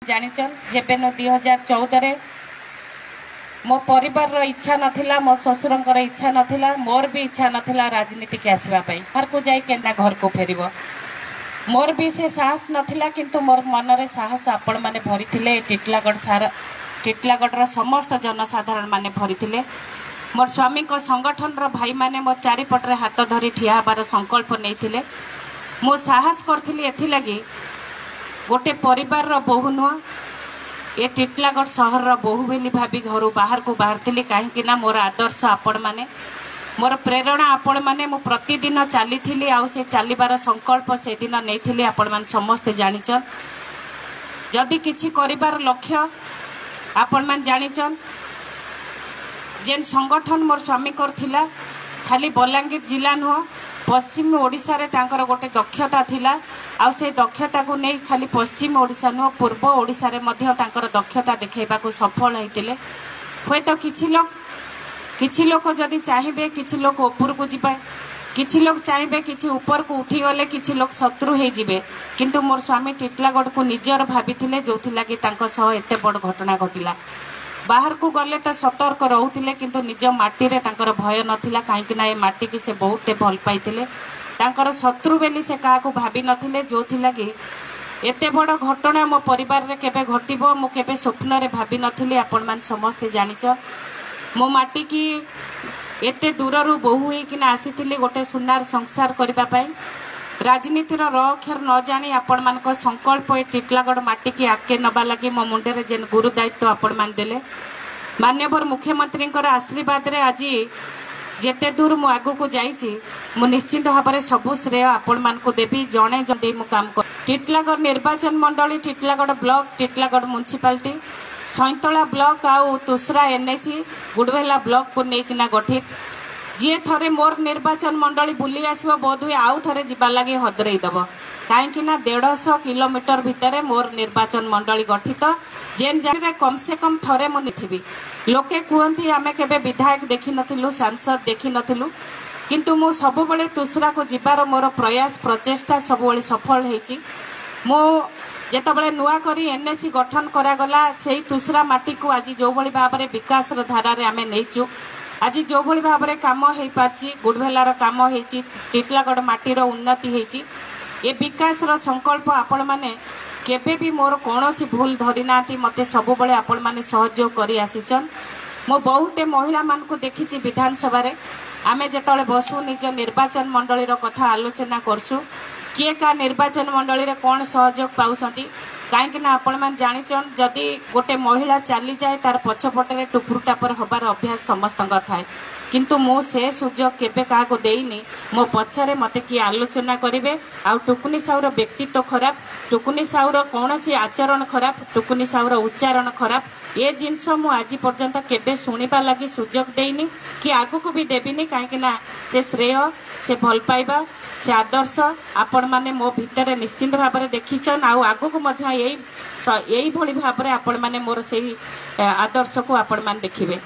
जानिचन जेबेन 2014 मो परिवार इच्छा नथिला मो ससुरंकर इच्छा नथिला मोर भी इच्छा नथिला राजनीति के आसवा पई घर को जाई केना घर को फेरिबो मोर भी से साहस नथिला किंतु मोर मन रे साहस आपण माने भरिथिले टिटलागढ़ समस्त जनसाधारण माने भरिथिले मोर स्वामी को संगठन रो भाई माने मो चारिपटरे हाथ धरी ठिया हबार संकल्प नैथिले मो साहस करथिली एथि लगी गोटे परिवार रो बहु नुह ये टिटलागढ़ सहर रो बहु बेली भाभी घर बाहर को बाहरथिली काहेकि ना मोर आदर्श आपण माने मोर प्रेरणा आपण माने मु प्रतिदिन चली आउ से चलिबार संकल्प से दिन नैथिली आपण माने समस्त जानिचन जदि किछि करिबार लक्ष्य आपण माने जानिचन जेन संगठन मोर स्वामी करथिला खाली बलांगीर जिला नुह पश्चिम ओडिशा रे तांकर गोटे दक्षता थिला आ से दक्षता को नहीं खाली पश्चिम ओडिशा नुह पूर्व ओडिशा रे मध्य तांकर दक्षता देखेबा को सफल हेतिले होय तो किछि लोक जदि चाहिबे किछि लोक ऊपर को जिबे किछि लोक चाहिबे किछि ऊपर को उठी गले किछि लोक शत्रु हे जिबे किंतु मोर स्वामी टिटलागढ़ को निजर भाबिथिले जोथि लागि तांको सह एते बड़ घटना घटिला बाहर को गले तो सतर्क रोते किंतु निज माटी रे तांकर भय नथिला काहेकि ना ए माटी की से बहुते भल पाइथिले तांकर शत्रु बेली से का को भाबी नथिले जोथि लागि एते बड़ घटना मो परिवार रे केबे घटिबो मो केबे स्वप्न रे भाबी नथिले आपण मान समस्त जानिच मो माटी की एते दूररू बहु कि आसीथिले गोटे सुनार संसार करबा पई राजनीतिर अक्षर न जानी आपण मान संकल्प ए टिटलागढ़ माटी की आगे नबा लगी मो मुंडे जेन गुरु दायित्व आपण मान देले माननीय मुख्यमंत्री आशीर्वाद रे आज जेते दूर मु आगु को जाइछि मु निश्चित भाव में सबु श्रेय आपण मान को देवी जणे जदे मु काम कर टिटलागढ़ निर्वाचन मंडली Titlagarh block Titlagarh municipality Saintala block आउ तुसरा एनएसी गुडवेला ब्लॉक को लेकिना गठित जी थरे मोर निर्वाचन मंडली बुली आसो बोध हुए आउ थे जीवा लगे हदरई दब कहीं 150 किलोमीटर भितर मोर निर्वाचन मंडली गठित जेन जगह कम से कम थरे मुझे लोके कहती आम के विधायक देखी नथिलु सांसद देखी नथिलु किंतु मु सबुबले तुसरा को जीवार मोर प्रयास प्रचेष्टा सबुबले सफल होती मु जेतबले नुआ करी एनएसी गठन करागला से तुसरा माटी को आज जो भली भाव में विकास धारा आम नहींचु आज जो भली भाव में काम हो पार्ची गुडभेलार काम हो टिटलागढ़ माटीर उन्नति होती ये विकास संकल्प आपण माने केबे भी मोर कौन भूल धरी ना मते सबुबले आपण माने सहयोग करी आसीचन मो बहुटे महिला मान को देखी विधानसभा रे आमे जेतले बसु निज निर्वाचन मंडली कथा आलोचना करसु किए का निर्वाचन मंडली रे कौन सहयोग पाउसंती कहीं आपण मैंने जानिचन जदि गोटे महिला चली जाए तार पछपटे टुपुर टापर हबार अभ्यास समस्त थाए किंतु मु से सुजोग केबे क्या देनी मो पछरे मते किए आलोचना करेंगे आउ टुकुनी साउर व्यक्तित्व खराब टुकुनी साउर कौन सी आचरण खराब टुकुनी साउर उच्चारण खराब ये जिनस मु आज पर्यंत केबे शुणा लगी सुजोग देनी कि आगु को भी देविनी कहीं से श्रेय से भल पाइबा से आदर्श आपण माने मो भितर निश्चिंत भाव में देखीचन आगु को यही भली भाव में आपण माने मोर से आदर्श को आपण माने देखिबे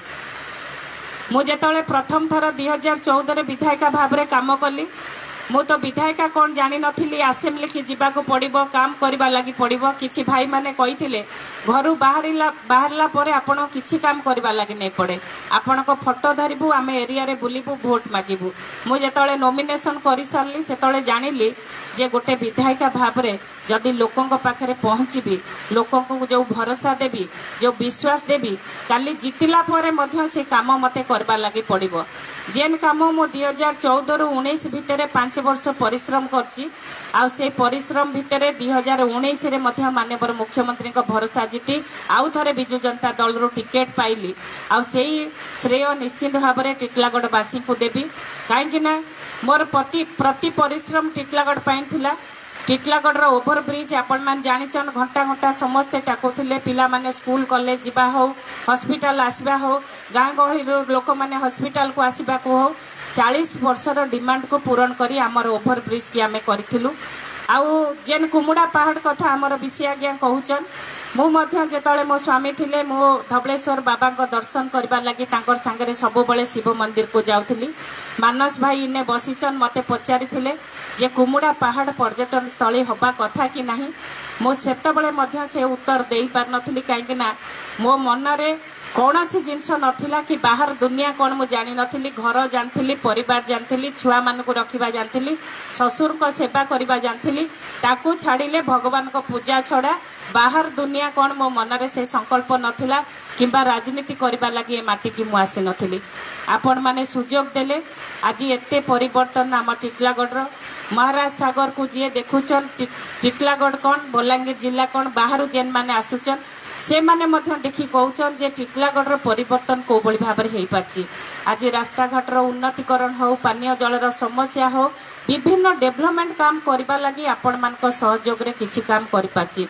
मु जेतले प्रथम थर 2014 विधायिका भाव में काम कली मु तो विधायिका कौन जानी नथिली असेंबली की जीवाको पड़िबो काम करबा लागि पड़िबो किछि भाई माने कहिथिले घरु बाहरला परे आपण किछि काम करबा लागि नै पड़े आपण को फोटो धरिबु आमे एरिया रे बुलिबु वोट मागिबु मु जेतले नॉमिनेशन करि सारली सेतले जानिली जे गोटे विधायिका भाव में जदि लोकों पाखरे पहुँचबी लोकों को जो भरोसा देवी जो विश्वास देवी काली जितिला परे मध्य से काम मते करबा लागि पड़िबो जेन काम मो 2014 रु 19 भितर 5 वर्ष परिश्रम करची आ से परिश्रम भितर 2019 रे मध्य माननीय मुख्यमंत्री को भरोसा जीति आउ थरे बिजु जनता दल रु टिकेट पाइली आ सेही श्रेय निश्चित भाव में टिटलागढ़ वासी को देवी कहीं मोर प्रति परिश्रम टिटलागढ़ पाई थिला टिटलागढ़ ओभर ब्रिज आपण मान जानिचन घंटा घंटा समस्ते टाकुथिले पिला माने स्कूल कॉलेज जीवा हो हॉस्पिटल आसीबा हो गाँ गहली लोक माने हॉस्पिटल को आसीबा को हो 40 वर्षर डिमांड को पूरण करी आमर ओभर ब्रिज की आमे करथिलु आउ जेन कुमुड़ा पहाड़ कथा आमर विषय आज्ञा कहूचन मु जेतले मो स्वामी थिले मो धबलेश्वर बाबा को दर्शन करबा लगी तांकर संगे सब बळे शिव मंदिर को जाउथली। मानस भाई इने बसीचन मते पचारि थिले जे कुमुड़ा पहाड़ पर्यटन स्थली होबा कथा कि नाही। मो सेते बळे मध्य से उत्तर देई पार नथली काहेकि ना मो मनरे कौनसी जिनस नथिला कि बाहर दुनिया कौन मु जानी नथिली। घर जानथिली, परिवार जानथिली, छुआ मान को रखिबा जानथिली, ससुर को सेवा करबा जानथिली। ताकू छाड़िले भगवान को पूजा छड़ा बाहर दुनिया कौन मो मनरे से संकल्प नथिला किंबा राजनीति करबा लगी ए माटी की मु आसी नथिली। आपण माने सुजोग देले आज एते परिवर्तन आम टिटलागढ़ महाराज सागर को जी देखुचन। टिटलागढ़ कौन बलांगीर जिला कौन बाहर जेन माने आसुचन से माने मध्य देखि कहउचन जे टिटलागढ़ परिवर्तन को बळी भाबरे हेई पाछि। आज रास्ता घाटर उन्नतीकरण हो, पानीय जलर समस्या हो, विभिन्न डेवलपमेंट काम करबा लगी आपण मानको सहयोग रे किछि काम करि पाछि।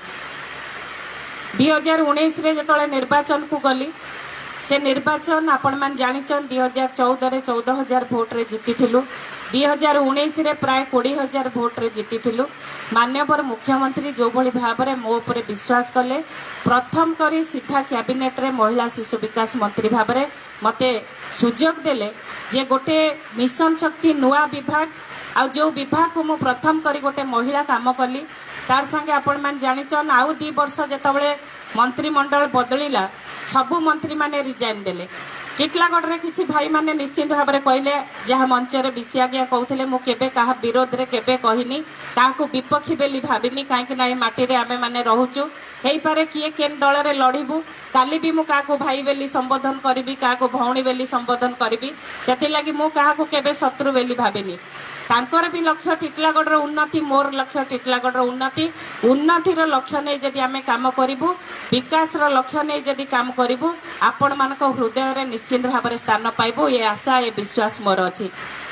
2019 रे जतले निर्वाचन को गली से निर्वाचन आपण मान जानिचन 2014 रे 14,000 भोट रे जीतिथिलु। 2019 रे प्राय 20,000 भोट रे जीतिथिलु। मान्यवर मुख्यमंत्री जो भली भाबरे मो उपरे विश्वास कले प्रथम करी सीधा कैबिनेट रे महिला शिशु विकास मंत्री भाबरे मते सुजोग देले जे गोटे मिशन शक्ति नुआ विभाग आ जो विभाग को मु प्रथम करी गोटे महिला काम कली तार संगे आपण मान जानिचन आउ 2 वर्ष जेतबळे मंत्रिमंडल बदलिला सबु मंत्री माने रिजाइन देले। टिटलागढ़ रे किछि भाई माने निश्चित भाबरे कहले जहा मंच रे विषयाज्ञा कहउथिले मु केबे काहा विरोध रे केबे कहिनी काहाकू विपक्षी बेली भाबिनी काहेकि ना माटी रे आमे माने रहूचु हेई पारे किए केन दल रे लड़िबू काली भी मु काहाकू भाई बेली संबोधन करिबी काहाकू भौणी बेली संबोधन करिबी सेति लागि मु काहाकू केबे शत्रु बेली भाबिनी। तांकर भी लक्ष्य टिटलागढ़ उन्नति मोर लक्ष्य टिटलागढ़ उन्नति उन्नतिर लक्ष्य नहीं जदि आमे काम करिबू विकास रो लक्ष्य नहीं जदि काम करिबू आपण मानको हृदय रे निश्चित भाव में स्थान पाइबू ये आशा ये विश्वास मोर अछि।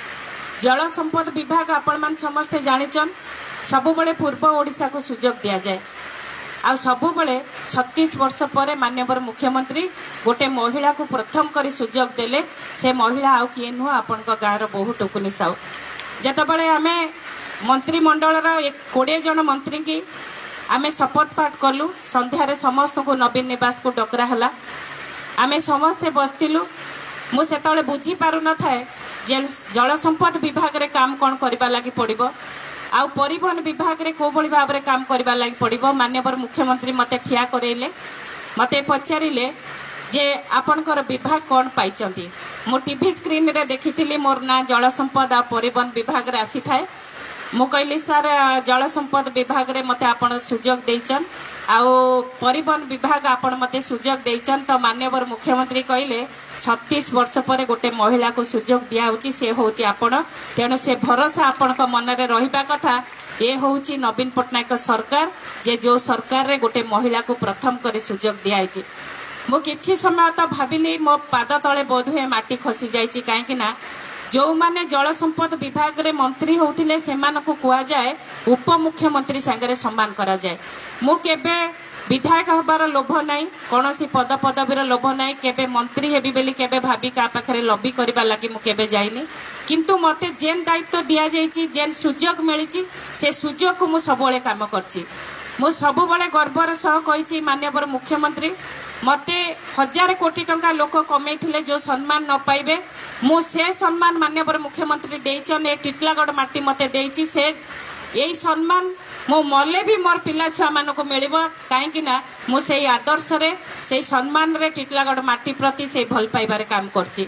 जल संपद विभाग आपण मान समस्ते जानिचन सबु बळे पूर्व ओडिसा को सुजोग दिया जाए आ सबु बळे 36 वर्ष पर माननीय मुख्यमंत्री गोटे महिला को प्रथम करी सुजोग देले से महिला आउ किए नुह आपण को गाँव बहु टुकुनी साउ जतबळे आमे मंत्रिमंडल 20 जन मंत्री की आमे शपथ पाठ कलु संध्यारे समस्त को नवीन निवास को डकरा हला आमे समस्ते बसतिलु मु सेतबळे बुझी पारु न थाए जे जल संपद विभाग रे काम कोन करबा लागि पड़िबो आ परिवहन विभाग रे को बळी भाबरे काम करबा लागि पड़िबो। माननीय मुख्यमंत्री मते ठिया करेले मते पचारिले जे आपनकर विभाग कौन पाइचंती मो टीवी स्क्रीन रे देखिथिली मोर ना जल संपद आ परिवहन विभाग रे आसी थाए मु कहली सर जल संपद विभाग रे मते आपण सुजोग देइचन आ परिवहन विभाग आपण मते सुजोग देइचन तो माननीय मुख्यमंत्री कहले 36 वर्ष पर गोटे महिला को सुजोग दिया होची से होची आपण तेनु से भरोसा आपण को मन रे रहिबा कथा ये होची नवीन पटनायक सरकार जे जो सरकार रे गोटे महिला को प्रथम करे सुजोग दियाइची। मु किछि समय तो भाबिली मो पाद तले बोधुए माटी खसी जाइची काहेकि ना जो माने जल संपद विभाग रे मंत्री होतिले सेमान को कुआ जाए उप मुख्यमंत्री संगे सम्मान करा जाए। मु केबे विधायक हबार लोभ नाई कौनसी पद पदवीर लोभ नाई केबे मंत्री हेबी बेली केबे भाबी का पाखरे लॉबी करबा लागि मु केबे जाइनी किंतु मते जेन दायित्व दिया जाइची जेन सुजोग मिलिची से सुजोग को मु सबले काम करची। मु सबले गर्वर सह कहिची माननीय मुख्यमंत्री मते 1000 कोटी टंका लोक कमेइथिले जो सम्मान न पाइबे मु से सम्मान माननीय मुख्यमंत्री देइचन ए टिटलागढ़ माटी मते देइची से यही सम्मान मो मले भी मोर पिला छुआ मान को मिलिबो काहेकि ना मु सेही आदर्श रे सेही सम्मान रे टिटलागढ़ माटी प्रति से भल पाइबारे काम करची।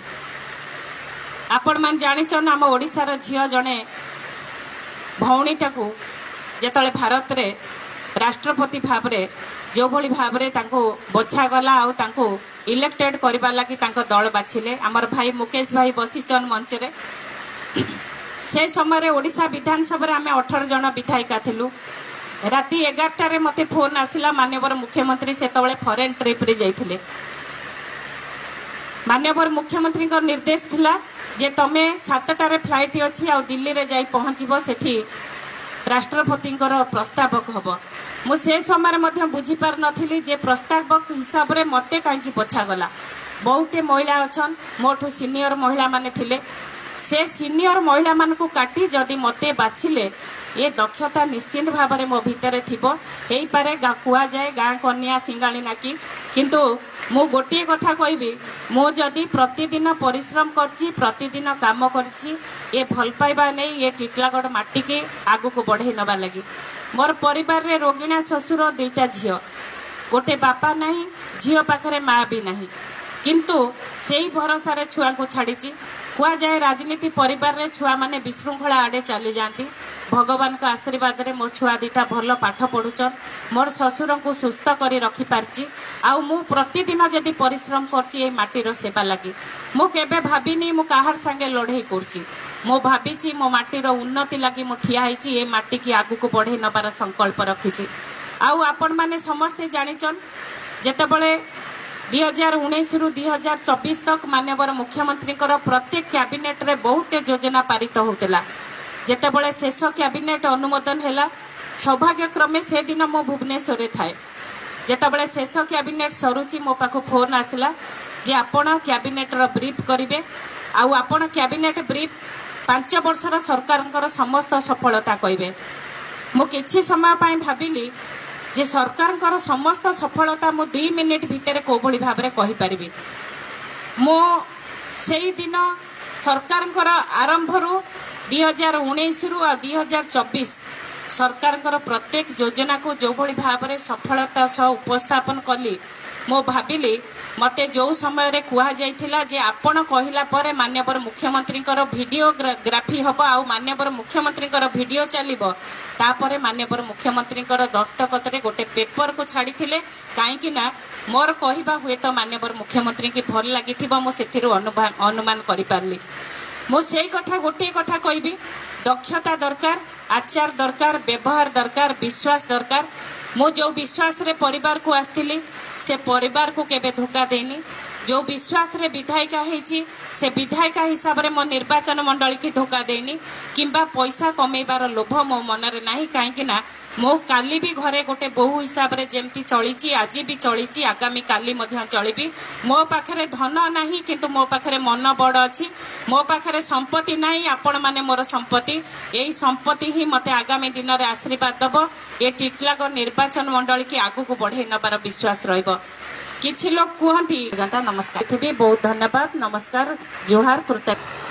आपण मान जानिचन हम ओडिसा रो झियो जणे भौणीटा को जेतले भारत रे राष्ट्रपति भाबरे जो भली भाबरे तांको बछा गला आ तांको इलेक्टेड करबा लागि तांको दल बाछिले हमर भाई मुकेश भाई बसीचन मंच रे से समय ओडिशा विधानसभा आम 18 जन विधायिका थिलु राति 11 मते फोन आसिला माननीय मुख्यमंत्री से फॉरेन ट्रिप रे जाइथिले माननीय मुख्यमंत्री का निर्देश थिला जे तमे 7टारे फ्लाइट अछि आ दिल्ली रे जाई पहुंचबो सेठी राष्ट्रपति प्रस्तावक हबो मु से समय मध्य बुझी पार नथिली जे प्रस्तावक हिसाब रे मते काहेकि पछा गला बहुते महिला अछन मोठू सीनियर महिला माने थिले से सीनियर महिला मान को काटी जदि मते बाछिले ये दक्षता निश्चित भाव में मो भितर थी पारे कुआ जाए गाँ कन्या सिंगाणी नाकी किंतु मु गोटे कथा कहबी मु जदि प्रतिदिन परिश्रम करछि प्रतिदिन काम करछि ये भल पाइबा नहीं ये टिटलागढ़ माटी के आगु को बढ़े नबा लगी मोर परिवार रे रोगिणा ससुर दुईटा झील गोटे बापा नहीं झील पाखरे माँ भी नहीं किंतु सेही भरोसा रे छुआ को छाड़ी हुआ जाए राजनीति परिवार रे छुआ माने विशृंखला आड़े चली जाती भगवान का आशीर्वाद रे मो छुआ दीटा भल पाठ पढ़ुचन मोर ससुर को सुस्थ करी रखी पारची आउ मु प्रतिदिन जदि परिश्रम करची ए माटीर सेवा लगी मु केबे भाबिनी मु काहार संगे लड़ाई करची मो भाभी मो माटीर उन्नति लगी मु ठिया होईची ए माटी की आगु को बढ़े नबार संकल्प रखीची आउ आपण माने समस्ते जानिचन जेतेबेले 2019 रु 2024 तक माननीय मुख्यमंत्री प्रत्येक कैबिनेट रे बहुत योजना पारित होता जेतेबेले शेष कैबिनेट अनुमोदन है सौभाग्यक्रमे से दिन मो भुवनेश्वर थाए जेतेबेले शेष कैबिनेट सरुची मो पाखु फोन आसला जे आपण कैबिनेट रो ब्रीफ करिवे आउ आपण कैबिनेट ब्रीफ 5 वर्षर सरकार समस्त सफलता कहबे मु किछि समय पाई भाबिली जे सरकार समस्त सफलता मु 2 मिनिट भितर को भली भाव में कहि परिबी मो सेही दिन सरकार आरंभ रु 2019 रु 2024 सरकार प्रत्येक योजना को जो भली भाव में सफलता सह उपस्थापन कली मो भाबिली मते जो समय रे कुहा जाइथिला जे आपण कहिला परे माननीय मुख्यमंत्री वीडियोग्राफी हबो आ माननीय मुख्यमंत्री वीडियो चलिबो तापरे माननीय मुख्यमंत्री दस्तखत रे गोटे पेपर को छाड़ी थिले काईकि ना मोर कहिबा हुए तो माननीय मुख्यमंत्री की भल लागिथिबो मो सेथिरु अनुमान करि पारली मो सेही कथा गोटे कथा कहबी दक्षता दरकार आचार दरकार व्यवहार दरकार विश्वास दरकार मो जो विश्वास रे परिवार को आस्थिली से परिवार को केबे धोखा देनी जो विश्वास रे विधायिका हेची से विधायिका हिसाब रे मो निर्वाचन मंडली की धोखा देनी किंबा पैसा कमेबार लोभ मो मन रे नाही काहेकि ना मो काली भी घरे गोटे बहु हिसाब रे जेमती चलीची आज भी चलीची आगामी काली मध्य चलिबी मो पाखरे धन नाही किंतु मो पाखरे मन बड़ अछि मो पाखरे संपत्ति नाही आपण माने मोर संपत्ति एई संपत्ति ही मते आगामी दिन रे आशीर्वाद दबो ए टिटलागढ़ निर्वाचन मंडली की आगु को बढ़े नबार विश्वास रहइबो किछि लोग कहती नमस्कार बहुत धन्यवाद नमस्कार जोहार कृतज्ञ।